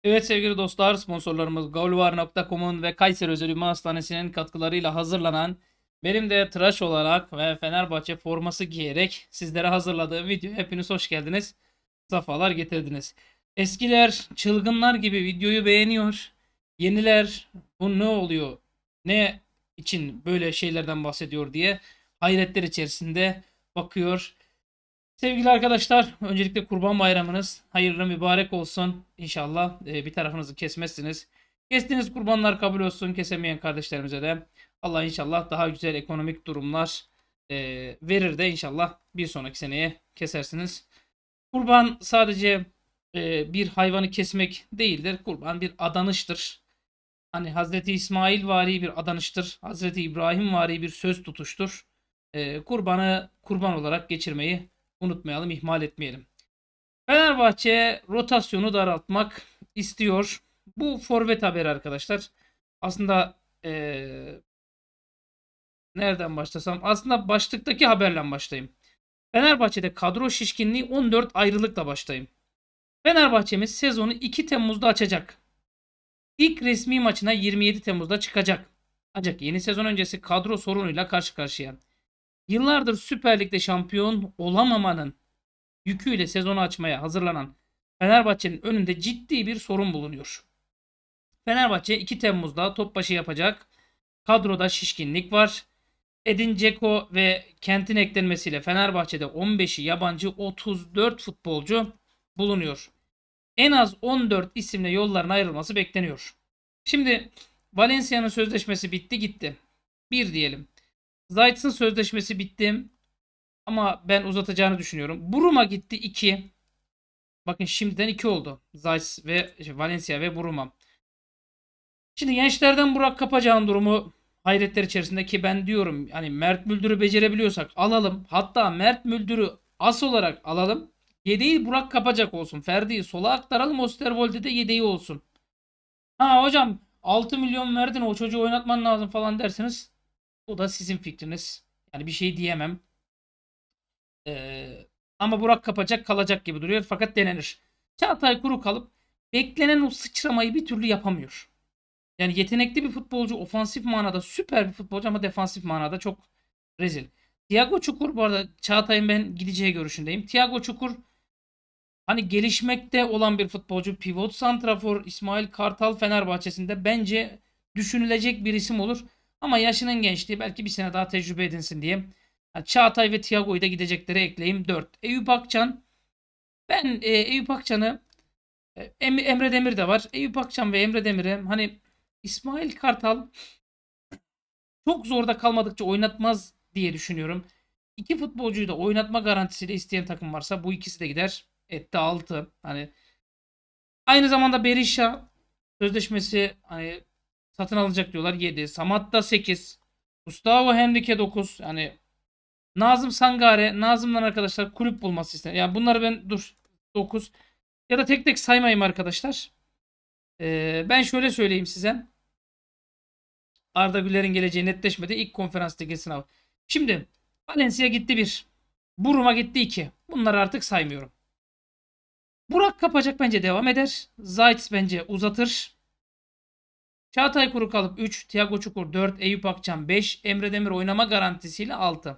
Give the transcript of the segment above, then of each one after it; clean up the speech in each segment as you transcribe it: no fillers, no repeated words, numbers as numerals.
Evet sevgili dostlar, sponsorlarımız Golvar.com'un ve Kayseri Özel Ünlü Hastanesi'nin katkılarıyla hazırlanan, benim de tıraş olarak ve Fenerbahçe forması giyerek sizlere hazırladığım video, hepiniz hoş geldiniz. Safalar getirdiniz. Eskiler çılgınlar gibi videoyu beğeniyor. Yeniler bu ne oluyor, ne için böyle şeylerden bahsediyor diye hayretler içerisinde bakıyor. Sevgili arkadaşlar, öncelikle Kurban Bayramınız hayırlı mübarek olsun. İnşallah bir tarafınızı kesmezsiniz. Kestiğiniz kurbanlar kabul olsun. Kesemeyen kardeşlerimize de Allah inşallah daha güzel ekonomik durumlar verir de inşallah bir sonraki seneye kesersiniz. Kurban sadece bir hayvanı kesmek değildir. Kurban bir adanıştır. Hani Hazreti İsmail vari bir adanıştır. Hazreti İbrahim vari bir söz tutuştur. Kurbanı kurban olarak geçirmeyi unutmayalım, ihmal etmeyelim. Fenerbahçe rotasyonu daraltmak istiyor. Bu forvet haberi arkadaşlar. Aslında nereden başlasam? Aslında başlıktaki haberle başlayayım. Fenerbahçe'de kadro şişkinliği 14 ayrılıkla başlayayım. Fenerbahçe'miz sezonu 2 Temmuz'da açacak. İlk resmi maçına 27 Temmuz'da çıkacak. Ancak yeni sezon öncesi kadro sorunuyla karşı karşıya. Yıllardır Süper Lig'de şampiyon olamamanın yüküyle sezonu açmaya hazırlanan Fenerbahçe'nin önünde ciddi bir sorun bulunuyor. Fenerbahçe 2 Temmuz'da top başı yapacak. Kadroda şişkinlik var. Edin Dzeko ve Kent'in eklenmesiyle Fenerbahçe'de 15'i yabancı 34 futbolcu bulunuyor. En az 14 isimle yolların ayrılması bekleniyor. Şimdi Valencia'nın sözleşmesi bitti gitti. Bir diyelim. Zayt'sın sözleşmesi bitti. Ama ben uzatacağını düşünüyorum. Buruma gitti 2. Bakın şimdiden 2 oldu. Zayt ve Valencia ve Buruma. Şimdi gençlerden Burak Kapacağ'ın durumu hayretler içerisinde ki ben diyorum hani Mert Müldür'ü becerebiliyorsak alalım. Hatta Mert Müldür'ü as olarak alalım. Yedeği Burak Kapacak olsun. Ferdi'yi sola aktaralım. Osterwolde de yedeği olsun. Ha hocam 6 milyon verdin o çocuğu oynatman lazım falan derseniz o da sizin fikriniz. Yani bir şey diyemem. Ama Burak Kapacak kalacak gibi duruyor fakat denenir. Çağatay Kuru kalıp beklenen o sıçramayı bir türlü yapamıyor. Yani yetenekli bir futbolcu, ofansif manada süper bir futbolcu ama defansif manada çok rezil. Thiago Çukur bu arada Çağatay'ın ben gideceği görüşündeyim. Thiago Çukur hani gelişmekte olan bir futbolcu. Pivot santrafor İsmail Kartal Fenerbahçe'sinde bence düşünülecek bir isim olur. Ama yaşının gençliği belki bir sene daha tecrübe edinsin diye. Yani Çağatay ve Thiago'yu da gidecekleri ekleyeyim 4. Eyüp Akçan. Ben Eyüp Akçan'ı Emre Demir de var. Eyüp Akçan ve Emre Demir'i hani İsmail Kartal çok zorda kalmadıkça oynatmaz diye düşünüyorum. İki futbolcuyu da oynatma garantisiyle isteyen takım varsa bu ikisi de gider. Etti 6. Hani aynı zamanda Berisha sözleşmesi hani satın alacak diyorlar 7. Samatta 8. Gustavo Henrique 9. Yani Nazım Sangare, Nazım'dan arkadaşlar kulüp bulması ister. Yani bunları ben dur 9 ya da tek tek saymayayım arkadaşlar. Ben şöyle söyleyeyim size. Arda Güler'in geleceği netleşmedi. İlk konferans ligi sınavı. Şimdi Valencia gitti 1. Buruma gitti 2. Bunları artık saymıyorum. Burak Kapacak bence devam eder. Zayt bence uzatır. Çağatay Kuru kalıp 3. Thiago Çukur 4. Eyüp Akçan 5. Emre Demir oynama garantisiyle 6.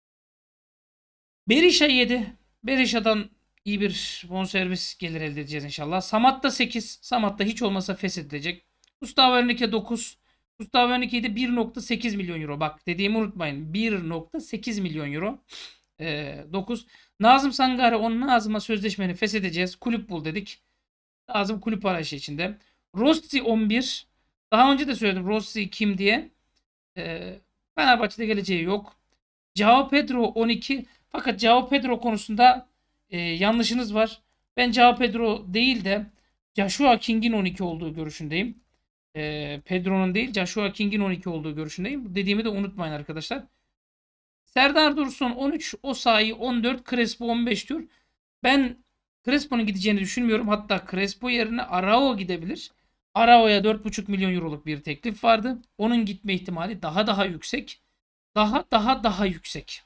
Berisha 7. Berisha'dan iyi bir bonservis gelir elde edeceğiz inşallah. Samat'ta 8. Samat'ta hiç olmasa feshedilecek. Gustavo Henrique 9. Gustavo Henrique'de 1.8 milyon euro. Bak dediğimi unutmayın. 1.8 milyon euro. 9. Nazım Sangare 10. Nazım'a sözleşmeni feshedeceğiz. Kulüp bul dedik. Nazım kulüp arayışı içinde. Rossi 11. Daha önce de söyledim Rossi kim diye. Fenerbahçe'de geleceği yok. Joao Pedro 12. Fakat Joao Pedro konusunda yanlışınız var. Ben Joao Pedro değil de Joshua King'in 12 olduğu görüşündeyim. Pedro'nun değil Joshua King'in 12 olduğu görüşündeyim. Dediğimi de unutmayın arkadaşlar. Serdar Dursun 13. Osayi 14. Crespo 15 diyor. Ben Crespo'nun gideceğini düşünmüyorum. Hatta Crespo yerine Arao gidebilir. Arao'ya 4,5 milyon euroluk bir teklif vardı. Onun gitme ihtimali daha yüksek. Daha yüksek.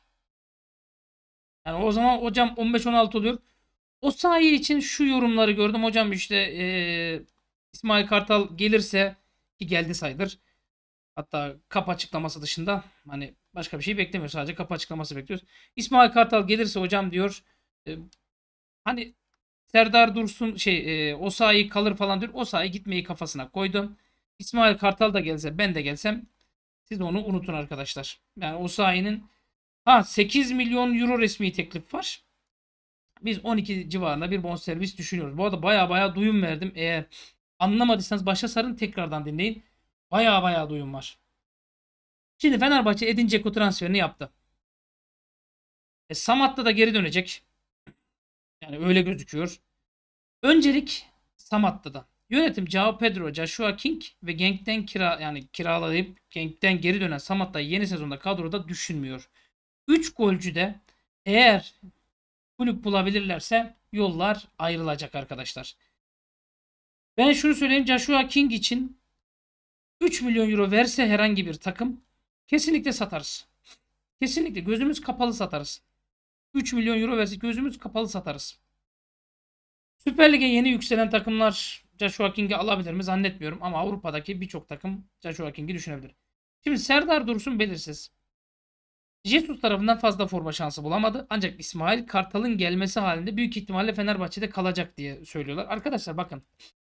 Yani o zaman hocam 15-16 oluyor. Osayi için şu yorumları gördüm. Hocam işte İsmail Kartal gelirse, ki geldi sayılır. Hatta kapı açıklaması dışında hani başka bir şey beklemiyoruz. Sadece kapı açıklaması bekliyoruz. İsmail Kartal gelirse hocam diyor, e, hani Serdar Dursun Osayi kalır falan diyor. Osayi gitmeyi kafasına koydum. İsmail Kartal da gelse, ben de gelsem, siz onu unutun arkadaşlar. Yani Osayi'nin 8 milyon euro resmi teklif var. Biz 12 civarında bir bonservis düşünüyoruz. Bu arada baya baya duyum verdim. Eğer anlamadıysanız başa sarın, tekrardan dinleyin. Baya baya duyum var. Şimdi Fenerbahçe Edin Dzeko transferini yaptı. Samat'ta da geri dönecek. Yani öyle gözüküyor. Öncelik Samat'ta da. Yönetim Joao Pedro, Joshua King ve Genk'ten kiralayıp Genk'ten geri dönen Samat'ta yeni sezonda kadroda düşünmüyor. 3 golcü de eğer kulüp bulabilirlerse yollar ayrılacak arkadaşlar. Ben şunu söyleyeyim, Joshua King için 3 milyon euro verse herhangi bir takım, kesinlikle satarız. Kesinlikle gözümüz kapalı satarız. 3 milyon euro verse gözümüz kapalı satarız. Süper Lig'e yeni yükselen takımlar Joshua King'i alabilir mi zannetmiyorum, ama Avrupa'daki birçok takım Joshua King'i düşünebilir. Şimdi Serdar Dursun belirsiz. Jesus tarafından fazla forma şansı bulamadı. Ancak İsmail Kartal'ın gelmesi halinde büyük ihtimalle Fenerbahçe'de kalacak diye söylüyorlar. Arkadaşlar bakın.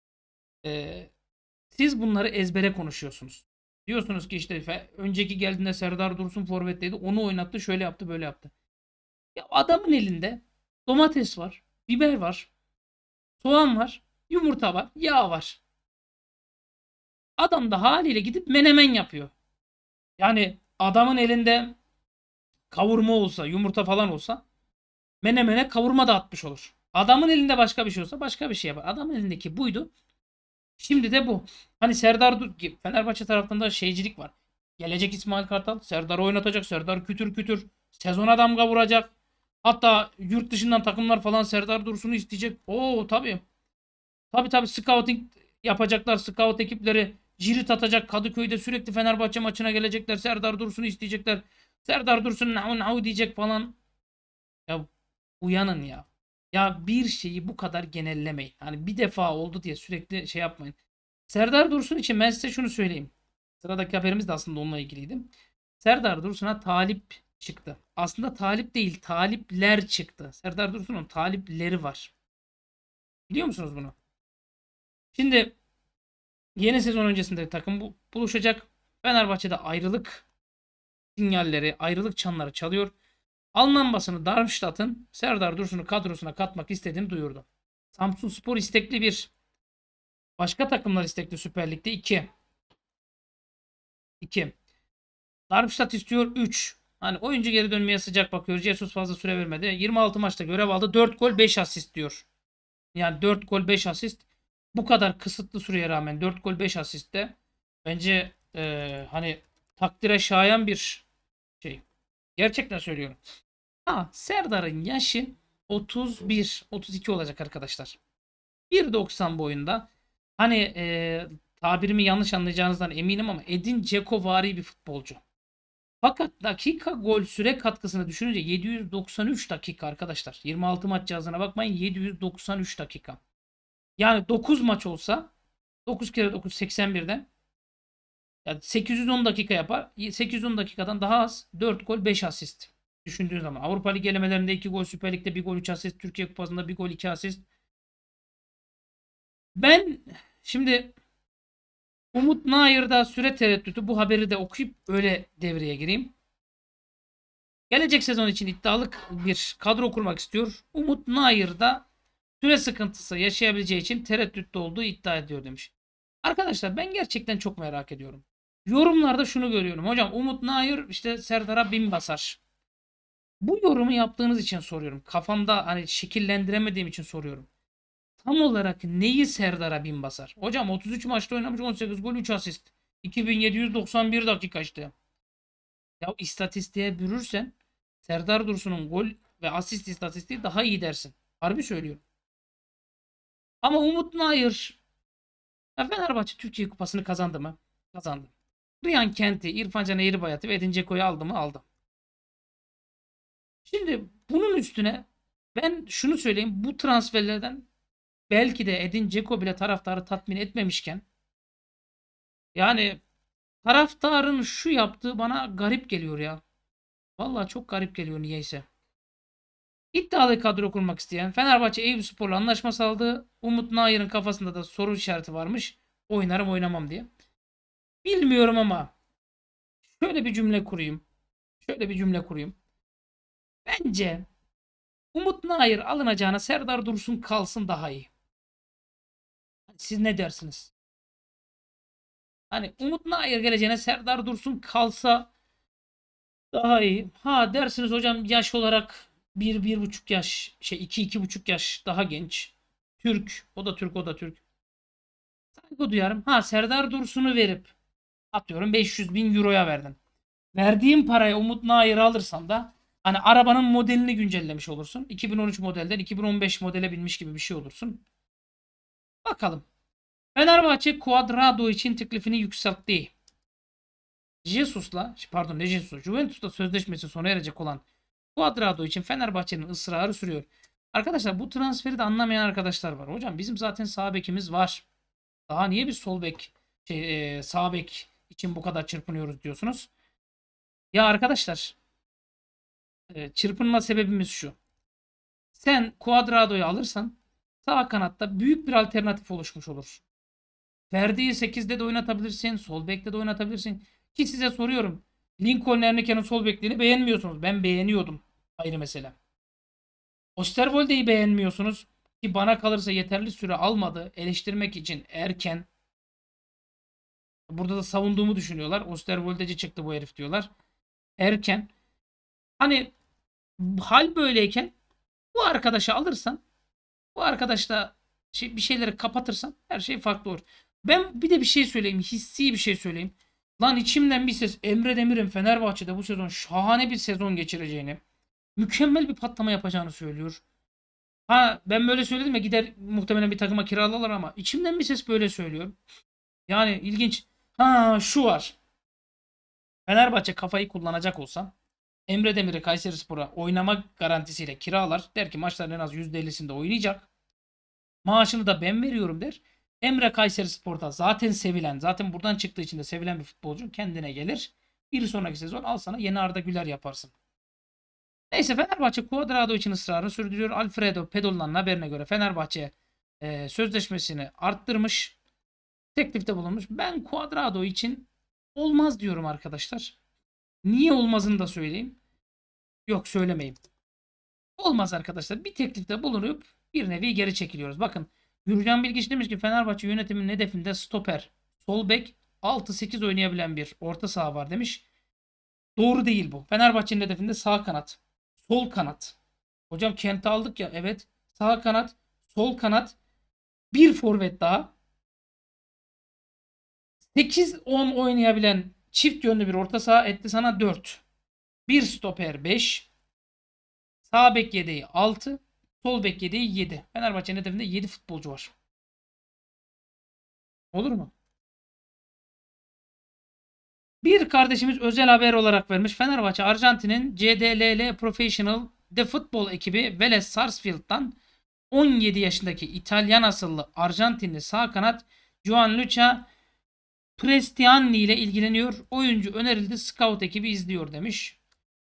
Siz bunları ezbere konuşuyorsunuz. Diyorsunuz ki işte önceki geldiğinde Serdar Dursun forvetteydi. Onu oynattı, şöyle yaptı, böyle yaptı. Ya adamın elinde domates var, biber var, soğan var, yumurta var, yağ var. Adam da haliyle gidip menemen yapıyor. Yani adamın elinde kavurma olsa, yumurta falan olsa menemene kavurma da atmış olur. Adamın elinde başka bir şey olsa başka bir şey yapar. Adamın elindeki buydu. Şimdi de bu. Hani Fenerbahçe tarafında şeycilik var. Gelecek İsmail Kartal, Serdar'ı oynatacak. Serdar kütür kütür sezona damga vuracak. Hatta yurt dışından takımlar falan Serdar Dursun'u isteyecek. Oo tabii. Tabii scouting yapacaklar. Scout ekipleri cirit atacak. Kadıköy'de sürekli Fenerbahçe maçına gelecekler. Serdar Dursun'u isteyecekler. Serdar Dursun nau diyecek falan. Ya uyanın ya. Ya bir şeyi bu kadar genellemeyin. Hani bir defa oldu diye sürekli şey yapmayın. Serdar Dursun için ben size şunu söyleyeyim. Sıradaki haberimiz de aslında onunla ilgiliydi. Serdar Dursun'a talip çıktı. Aslında talip değil, talipler çıktı. Serdar Dursun'un talipleri var. Biliyor musunuz bunu? Şimdi yeni sezon öncesinde takım buluşacak. Fenerbahçe'de ayrılık sinyalleri, ayrılık çanları çalıyor. Alman basını Darmstadt'ın Serdar Dursun'u kadrosuna katmak istediğini duyurdu. Samsunspor istekli 1. Başka takımlar istekli Süper Lig'de 2. 2. Darmstadt istiyor 3. Hani oyuncu geri dönmeye sıcak bakıyor. Jesus fazla süre vermedi. 26 maçta görev aldı. 4 gol 5 asist diyor. Yani 4 gol 5 asist. Bu kadar kısıtlı süreye rağmen 4 gol 5 asist de bence hani takdire şayan bir şey. Gerçekten söylüyorum. Serdar'ın yaşı 32 olacak arkadaşlar. 1.90 boyunda. Hani tabirimi yanlış anlayacağınızdan eminim ama Edin Dzekovari bir futbolcu. Fakat dakika gol süre katkısını düşününce 793 dakika arkadaşlar. 26 maç cihazına bakmayın, 793 dakika. Yani 9 maç olsa 9 kere 9 81'den yani 810 dakika yapar. 810 dakikadan daha az 4 gol 5 asist. Düşündüğün zaman Avrupa Ligi elemelerinde 2 gol, Süper Lig'de 1 gol 3 asist, Türkiye Kupası'nda 1 gol 2 asist. Ben şimdi Umut Nayır'da süre tereddütü, bu haberi de okuyup öyle devreye gireyim. Gelecek sezon için iddialı bir kadro kurmak istiyor. Umut Nayır'da süre sıkıntısı yaşayabileceği için tereddütte olduğu iddia ediyor demiş. Arkadaşlar ben gerçekten çok merak ediyorum. Yorumlarda şunu görüyorum. Hocam Umut Nayır işte Serdar'a bin basar. Bu yorumu yaptığınız için soruyorum. Kafamda hani şekillendiremediğim için soruyorum. Tam olarak neyi Serdar'a bin basar? Hocam 33 maçta oynamış, 18 gol 3 asist. 2791 dakika işte. Ya istatistiğe bürürsen Serdar Dursun'un gol ve asist istatistiği daha iyi dersin. Harbi söylüyorum. Ama Umut Nayır, Fenerbahçe Türkiye Kupası'nı kazandı mı? Kazandı. Ryan Kent'i, İrfan Can Eğribayat'ı ve Edin Dzeko'yu aldı mı? Aldı. Şimdi bunun üstüne ben şunu söyleyeyim. Bu transferlerden belki de Edin Dzeko bile taraftarı tatmin etmemişken, yani taraftarın şu yaptığı bana garip geliyor ya. Vallahi çok garip geliyor niyeyse. İddialı kadro kurmak isteyen Fenerbahçe Eyüpspor'la anlaşma sağladı. Umut Nayır'ın kafasında da soru işareti varmış. Oynarım oynamam diye. Bilmiyorum ama şöyle bir cümle kurayım. Şöyle bir cümle kurayım. Bence Umut Nayır alınacağına Serdar Dursun kalsın daha iyi. Siz ne dersiniz? Hani Umut Nayır geleceğine Serdar Dursun kalsa daha iyi. Ha dersiniz hocam yaş olarak bir buçuk yaş, iki buçuk yaş daha genç. Türk. O da Türk, o da Türk. Saygı duyarım. Ha Serdar Dursun'u verip atıyorum 500 bin euroya verdin. Verdiğim paraya Umut Nayır'ı alırsan da hani arabanın modelini güncellemiş olursun. 2013 modelden 2015 modele binmiş gibi bir şey olursun. Bakalım. Fenerbahçe Cuadrado için teklifini yükseltti. Pardon ne Jesus'la, Juventus'ta sözleşmesi sona erecek olan Cuadrado için Fenerbahçe'nin ısrarı sürüyor. Arkadaşlar bu transferi de anlamayan arkadaşlar var. Hocam bizim zaten sağ bekimiz var. Daha niye biz sol bek sağ bek için bu kadar çırpınıyoruz diyorsunuz. Ya arkadaşlar çırpınma sebebimiz şu. Sen Cuadrado'yu alırsan sağ kanatta büyük bir alternatif oluşmuş olur. Ferdi'yi 8'de de oynatabilirsin. Sol bekte de oynatabilirsin. Ki size soruyorum. Lincoln Erneker'in sol bekliğini beğenmiyorsunuz. Ben beğeniyordum. Ayrı mesele. Osterwolde'yi beğenmiyorsunuz. Ki bana kalırsa yeterli süre almadı. Eleştirmek için erken. Burada da savunduğumu düşünüyorlar. Osterwoldeci çıktı bu herif diyorlar. Erken. Hani hal böyleyken bu arkadaşı alırsan, bu arkadaşla bir şeyleri kapatırsan her şey farklı olur. Ben bir de bir şey söyleyeyim. Hissi bir şey söyleyeyim. Lan içimden bir ses Emre Demir'in Fenerbahçe'de bu sezon şahane bir sezon geçireceğini, mükemmel bir patlama yapacağını söylüyor. Ha ben böyle söyledim ya gider muhtemelen bir takıma kiralarlar ama içimden bir ses böyle söylüyor. Yani ilginç. Ha şu var. Fenerbahçe kafayı kullanacak olsa Emre Demir'i Kayserispor'a oynama garantisiyle kiralar. Der ki maçların en az %50'sinde oynayacak. Maaşını da ben veriyorum der. Emre Kayserispor'da zaten sevilen, zaten buradan çıktığı için de sevilen bir futbolcu kendine gelir. Bir sonraki sezon al sana yeni Arda Güler yaparsın. Neyse Fenerbahçe Cuadrado için ısrarını sürdürüyor. Alfredo Pedola'nın haberine göre Fenerbahçe sözleşmesini arttırmış. Teklifte bulunmuş. Ben Cuadrado için olmaz diyorum arkadaşlar. Niye olmazını da söyleyeyim. Yok söylemeyeyim. Olmaz arkadaşlar. Bir teklifte bulunup bir nevi geri çekiliyoruz. Bakın Gürcan Bilgiç demiş ki Fenerbahçe yönetiminin hedefinde stoper, sol bek, 6-8 oynayabilen bir orta saha var demiş. Doğru değil bu. Fenerbahçe'nin hedefinde sağ kanat, sol kanat. Hocam Kent'i aldık ya. Evet. Sağ kanat, sol kanat, bir forvet daha. 8-10 oynayabilen çift yönlü bir orta saha etti sana 4. Bir stoper 5. Sağ bek yedeği 6. Sol bek yedeği 7. Fenerbahçe'nin hedefinde 7 futbolcu var. Olur mu? Bir kardeşimiz özel haber olarak vermiş. Fenerbahçe Arjantin'in CDLL Professional The Football ekibi Vélez Sarsfield'dan 17 yaşındaki İtalyan asıllı Arjantinli sağ kanat Gianluca Prestiani ile ilgileniyor. Oyuncu önerildi. Scout ekibi izliyor demiş.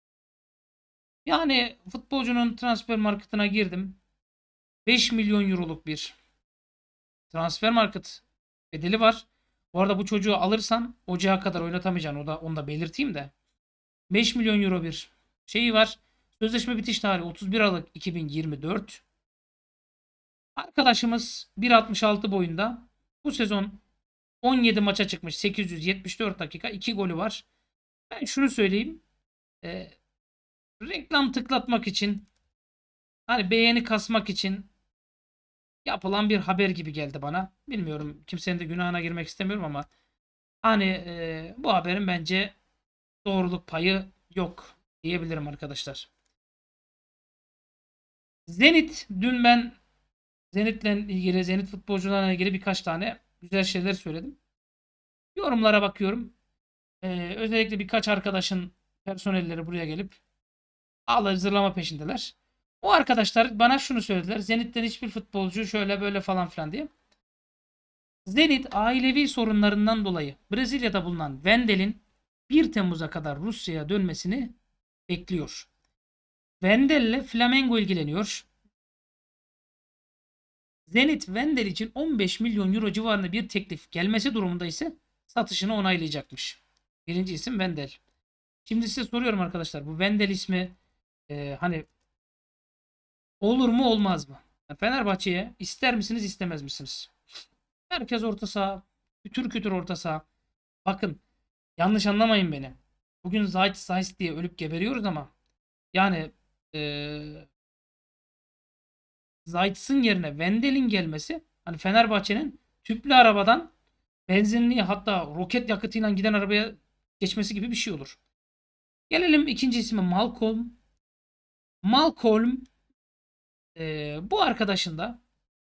Yani futbolcunun transfer marketine girdim. 5 milyon euroluk bir transfer market bedeli var. Bu arada bu çocuğu alırsan ocağa kadar oynatamayacaksın. Onu da belirteyim de. 5 milyon euro bir şeyi var. Sözleşme bitiş tarihi 31 Aralık 2024. Arkadaşımız 1.66 boyunda. Bu sezon 17 maça çıkmış. 874 dakika. 2 golü var. Ben şunu söyleyeyim. Reklam tıklatmak için hani beğeni kasmak için yapılan bir haber gibi geldi bana. Bilmiyorum kimsenin de günahına girmek istemiyorum ama hani bu haberin bence doğruluk payı yok diyebilirim arkadaşlar. Zenit dün ben Zenit'le ilgili Zenit futbolcularla ilgili birkaç tane güzel şeyler söyledim. Yorumlara bakıyorum. Özellikle birkaç arkadaşın personelleri buraya gelip ağları zırlama peşindeler. O arkadaşlar bana şunu söylediler. Zenit'ten hiçbir futbolcu şöyle böyle falan filan diye. Zenit ailevi sorunlarından dolayı Brezilya'da bulunan Wendel'in 1 Temmuz'a kadar Rusya'ya dönmesini bekliyor. Wendel'le Flamengo ilgileniyor. Zenit Wendel için 15 milyon euro civarında bir teklif gelmesi durumunda ise satışını onaylayacakmış. Birinci isim Wendel. Şimdi size soruyorum arkadaşlar. Bu Wendel ismi hani olur mu olmaz mı? Fenerbahçe'ye ister misiniz istemez misiniz? Herkes orta saha. Kütür kütür orta saha. Bakın yanlış anlamayın beni. Bugün Zayt diye ölüp geberiyoruz ama yani Zayt'sın yerine Wendel'in gelmesi hani Fenerbahçe'nin tüplü arabadan benzinli hatta roket yakıtıyla giden arabaya geçmesi gibi bir şey olur. Gelelim ikinci ismi Malcolm. Malcolm bu arkadaşın da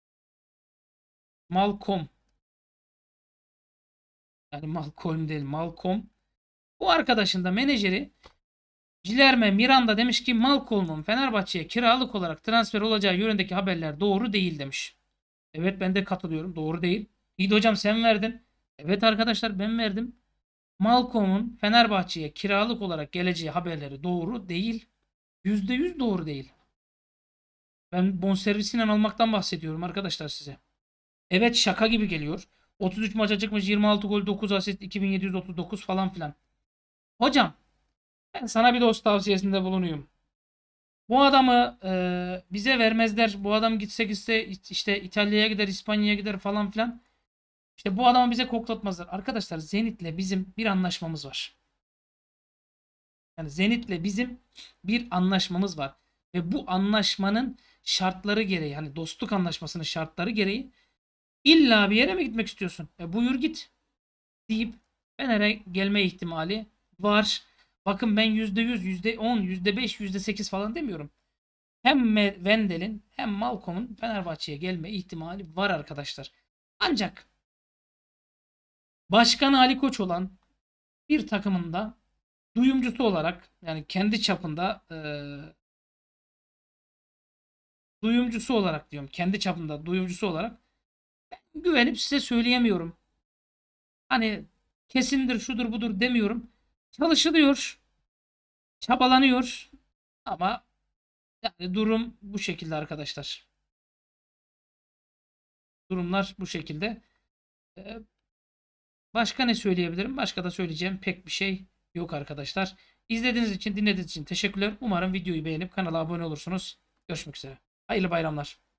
Malcolm yani Malcolm değil Malcolm. Bu arkadaşın da menajeri Guilherme Miranda demiş ki Malcolm'un Fenerbahçe'ye kiralık olarak transfer olacağı yönündeki haberler doğru değil demiş. Evet ben de katılıyorum. Doğru değil. İyi de hocam sen verdin. Evet arkadaşlar ben verdim. Malcolm'un Fenerbahçe'ye kiralık olarak geleceği haberleri doğru değil. %100 doğru değil. Ben bonservisinden almaktan bahsediyorum arkadaşlar size. Evet şaka gibi geliyor. 33 maça çıkmış 26 gol 9 asist 2739 falan filan. Hocam ben sana bir dost tavsiyesinde bulunuyum. Bu adamı bize vermezler. Bu adam gitse işte İtalya'ya gider, İspanya'ya gider falan filan. İşte bu adamı bize koklatmazlar. Arkadaşlar Zenit'le bizim bir anlaşmamız var. Yani Zenit'le bizim bir anlaşmamız var. Ve bu anlaşmanın şartları gereği hani dostluk anlaşmasının şartları gereği illa bir yere mi gitmek istiyorsun? Buyur git deyip Fener'e gelme ihtimali var. Bakın ben %100, %10, %5, %8 falan demiyorum. Hem Wendel'in hem Malcolm'un Fenerbahçe'ye gelme ihtimali var arkadaşlar. Ancak Başkanı Ali Koç olan bir takımında duyumcusu olarak yani kendi çapında duyumcusu olarak diyorum. Kendi çapında duyumcusu olarak güvenip size söyleyemiyorum. Hani kesindir şudur budur demiyorum. Çalışılıyor. Çabalanıyor. Ama yani durum bu şekilde arkadaşlar. Durumlar bu şekilde. Ee, Başka ne söyleyebilirim? Başka da söyleyeceğim pek bir şey yok arkadaşlar. İzlediğiniz için, dinlediğiniz için teşekkürler. Umarım videoyu beğenip kanala abone olursunuz. Görüşmek üzere. Hayırlı bayramlar.